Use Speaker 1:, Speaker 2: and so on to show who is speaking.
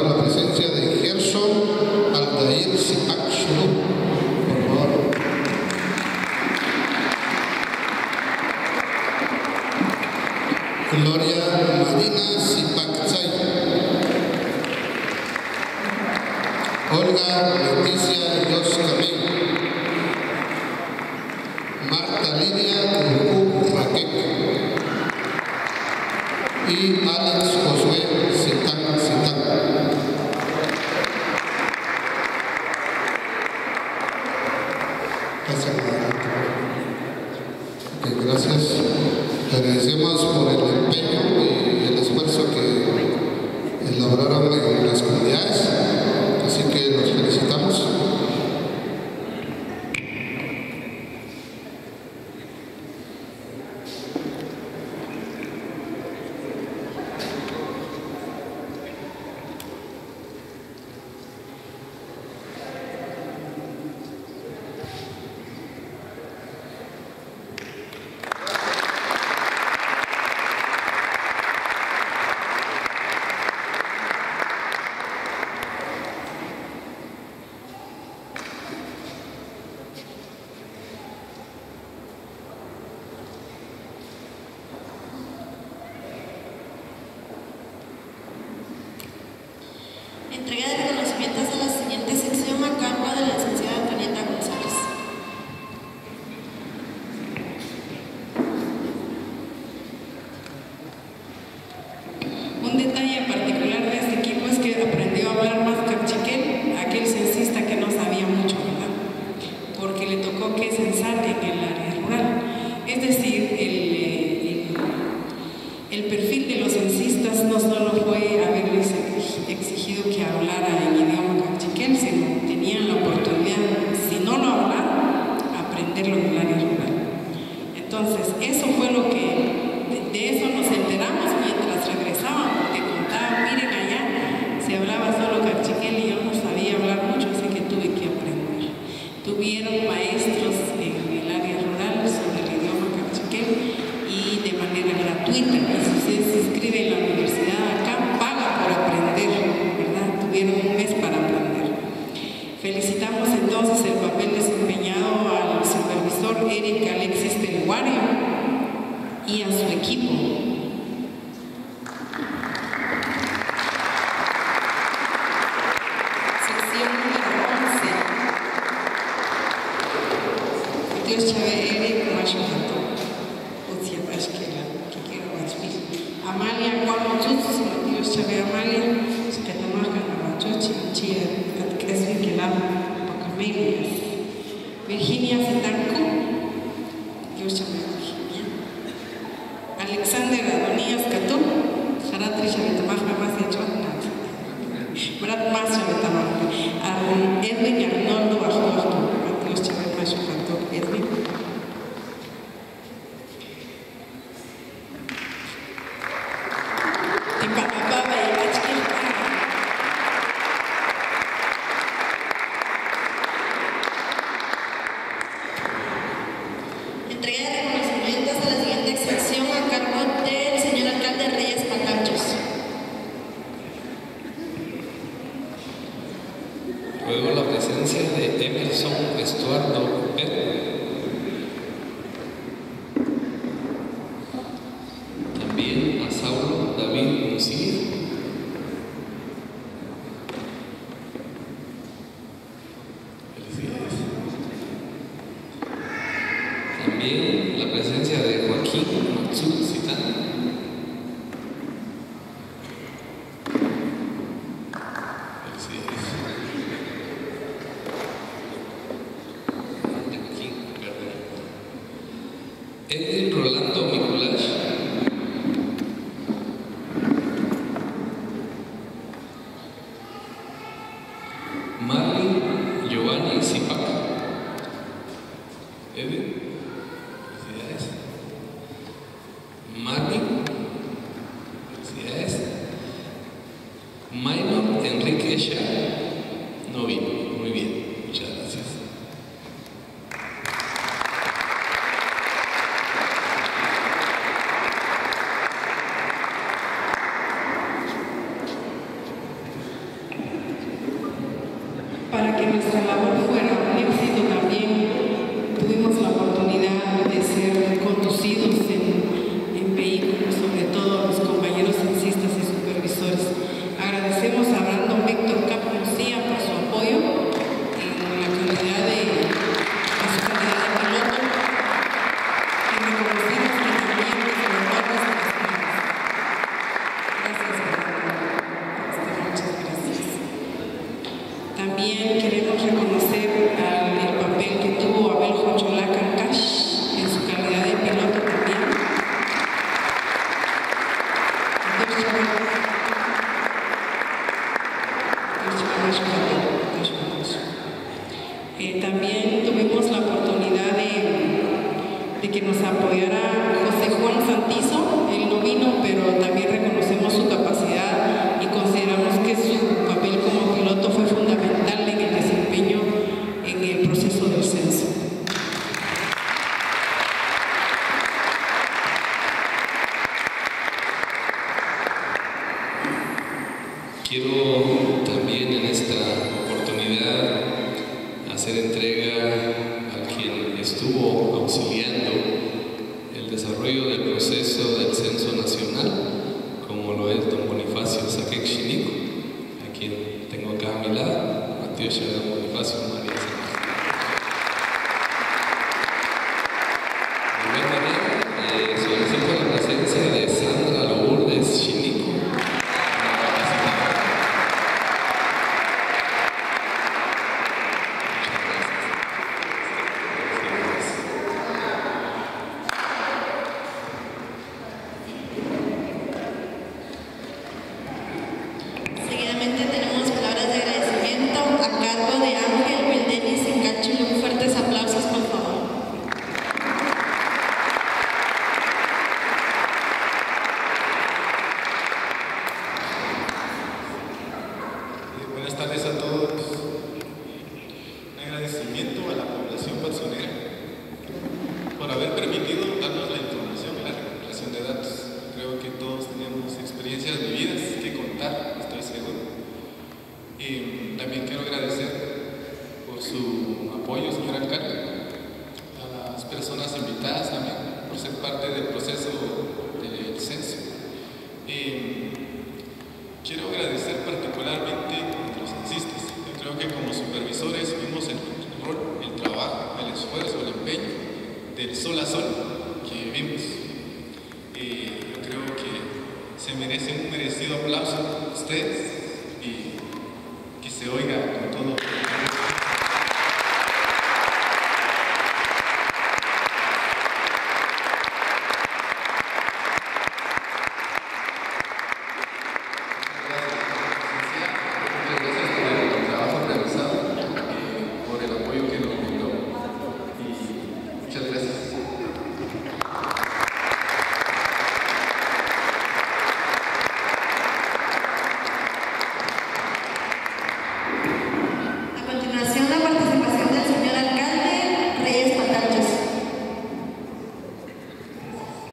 Speaker 1: la presencia de Gerson Aldair Zipak Shuru, por favor. Gloria Marina Zipak Zay. Olga Leticia Yos Camil. Marta Lidia Urcu Raquel. Y Alex Josué Zitán Zitán. Gracias. Le agradecemos por el empeño y el esfuerzo que elaboraron en las comunidades, así que los felicitamos.
Speaker 2: Entrega de reconocimientos a la siguiente sección a cargo de la licenciada Antonieta González. Un detalle particular de este equipo es que aprendió a hablar más cachiquel, aquel censista que no sabía mucho, ¿verdad? Porque le tocó que censar en el área rural. Es decir, el perfil de los censistas no solo fue haberles exigido que hablara en idioma cachiquel, sino tenían la oportunidad, si no lo hablaban, aprenderlo en el área rural. Entonces, eso fue lo que, de eso nos enteramos mientras regresaban, porque contaban, miren allá, se hablaba solo cachiquel y yo no sabía hablar mucho, así que tuve que aprender. Tuvieron maestros en el área rural sobre el idioma cachiquel y de manera gratuita. Si usted se inscribe en la universidad acá, paga por aprender, ¿verdad? Tuvieron un mes para aprender. Felicitamos entonces el papel desempeñado al supervisor Eric Alexis del Guario y a su equipo. Sección número 11. Dios chave Eric Machucato. Amalia Guamochus, Dios chave Amalia, se que tomaban a Bachochi, Chía, que es Vinquelama, Pacamelias. Virginia Zetanco, Dios chave Virginia. Alexander Adonías Catú, Jaratri Chavetamaja más de Chotna. Brad más Chavetamaja. Edwin Arnoldo Bajo, Dios chave Machucato, Edwin. Entrega de reconocimientos a la siguiente sección a cargo del señor alcalde Reyes Patachos.
Speaker 3: Luego la presencia de Emerson Estuardo Pérez. También a Saulo David Lucía. Felicidades. También la presencia de Joaquín Matsu Zitán. Edwin Rolando Miculash. Marlin Giovanni Zipak. Edwin, felicidades. Marlin, felicidades. Minor Enrique Shah. No vino, muy bien, muchas gracias.
Speaker 2: También tuvimos la oportunidad de que nos apoyara José Juan Santizo. Él no vino, pero también reconocemos su capacidad y consideramos que su papel como piloto fue fundamental en el desempeño en el proceso del censo.
Speaker 3: Quiero también en esta oportunidad hacer entrega a quien estuvo auxiliando el desarrollo del proceso del censo nacional, como lo es don Bonifacio Saquec Xinico, a quien tengo acá a mi lado, Matías Bonifacio María. De igual manera, solicito la presencia de Sandra Lourdes Xinico.
Speaker 4: Seguidamente tenemos palabras de agradecimiento a cargo de Ángel Vildenis en Cachulo. Fuertes aplausos, por favor.
Speaker 5: Buenas tardes a todos. Un agradecimiento a la población personera por haber permitido darnos la información y la recuperación de datos. Creo que todos tenemos experiencias vividas que contar, estoy seguro. Y también quiero agradecer por su apoyo, señor alcalde, a las personas invitadas también por ser parte del proceso del censo. Quiero agradecer particularmente a los censistas. Yo creo que como supervisores vimos el rol, el trabajo, el esfuerzo, el empeño del sol a sol que vivimos. Yo creo que se merece un merecido aplauso a ustedes y que se oiga con todo.